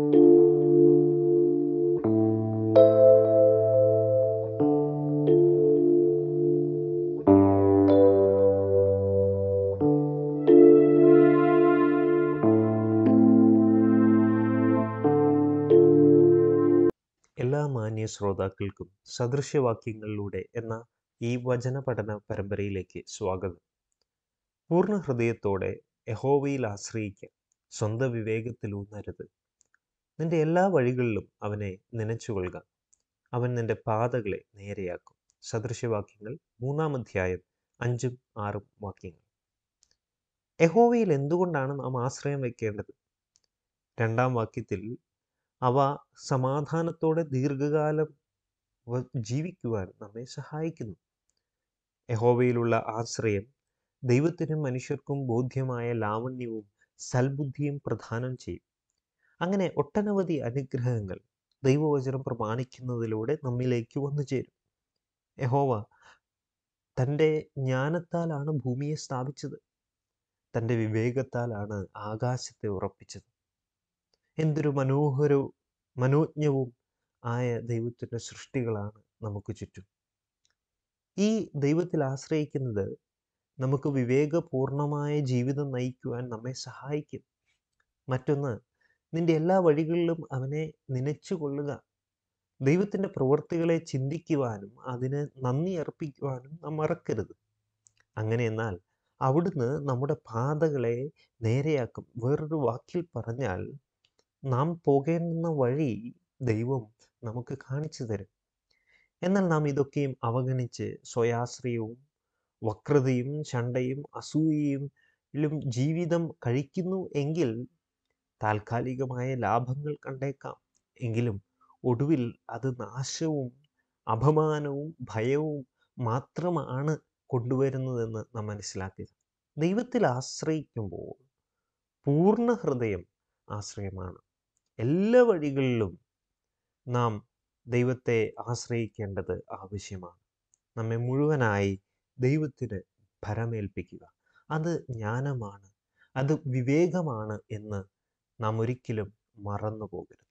എല്ലാ മാന്യ ശ്രോതാക്കൾക്കും സദൃശ്യവാക്യങ്ങളിലൂടെ എന്ന ഈ വചന പഠന പരമ്പരയിലേക്ക് സ്വാഗതം. പൂർണ്ണ ഹൃദയത്തോടെ യഹോവയിൽ ആശ്രയിക്കുക, സ്വന്തം വിവേകത്തിലൂന്നരുത്. നിന്റെ എല്ലാ വഴികളിലും അവനെ നനച്ചുകൊള്ളുക, അവൻ നിന്റെ പാതകളെ നേരെയാക്കും. സദൃശ്യവാക്യങ്ങൾ 3-ാം അധ്യായം 5-6 വാക്യങ്ങൾ. യഹോവയിൽ എന്തുകൊണ്ടാണ് നാം ആശ്രയം വയ്ക്കേണ്ടത്? 2-ാം വാക്യത്തിൽ അവ സമാധാനത്തോടെ ദീർഘകാലം ജീവിക്കുവാൻ നമ്മെ സഹായിക്കുന്നു. യഹോവയിലുള്ള ആശ്രയം ദൈവത്തിനും മനുഷ്യർക്കും ബോധ്യമായ ലാവണ്യവും സൽബുദ്ധിയും പ്രദാനം ചെയ്യും. അങ്ങനെ ഒട്ടനവധി അനുഗ്രഹങ്ങൾ ദൈവവചനം പ്രമാണിക്കുന്നതിലൂടെ നമ്മിലേക്ക് വന്നു ചേരും. യഹോവ തൻ്റെ ജ്ഞാനത്താലാണ് ഭൂമിയെ സ്ഥാപിച്ചത്, തൻ്റെ വിവേകത്താലാണ് ആകാശത്തെ ഉറപ്പിച്ചത്. എന്തൊരു മനോജ്ഞവും ആയ ദൈവത്തിൻ്റെ സൃഷ്ടികളാണ് നമുക്ക് ചുറ്റും. ഈ ദൈവത്തിൽ ആശ്രയിക്കുന്നത് നമുക്ക് വിവേകപൂർണമായ ജീവിതം നയിക്കുവാൻ നമ്മെ സഹായിക്കും. മറ്റൊന്ന്, നിന്റെ എല്ലാ വഴികളിലും അവനെ നനച്ചുകൊള്ളുക. ദൈവത്തിൻ്റെ പ്രവൃത്തികളെ ചിന്തിക്കുവാനും അതിന് നന്ദി അർപ്പിക്കുവാനും നാം മറക്കരുത്. അങ്ങനെയെന്നാൽ അവിടുന്ന് നമ്മുടെ പാതകളെ നേരെയാക്കും. വേറൊരു വാക്കിൽ പറഞ്ഞാൽ, നാം പോകേണ്ടുന്ന വഴി ദൈവം നമുക്ക് കാണിച്ചു തരും. എന്നാൽ നാം ഇതൊക്കെയും അവഗണിച്ച് സ്വയാശ്രയവും വക്രതയും ശണ്ഠയും അസൂയയിലും ജീവിതം കഴിക്കുന്നു എങ്കിൽ താൽക്കാലികമായ ലാഭങ്ങൾ കണ്ടേക്കാം. എങ്കിലും ഒടുവിൽ അത് നാശവും അപമാനവും ഭയവും മാത്രമാണ് കൊണ്ടുവരുന്നതെന്ന് നാം മനസ്സിലാക്കുക. ദൈവത്തിൽ ആശ്രയിക്കുമ്പോൾ പൂർണ്ണ ഹൃദയം ആശ്രയമാണ്. എല്ലാ വഴികളിലും നാം ദൈവത്തെ ആശ്രയിക്കേണ്ടത് ആവശ്യമാണ്. നമ്മെ മുഴുവനായി ദൈവത്തിന് ഭരമേൽപ്പിക്കുക. അത് ജ്ഞാനമാണ്, അത് വിവേകമാണ് എന്ന് നാം ഒരിക്കലും മറന്നു പോകരുത്.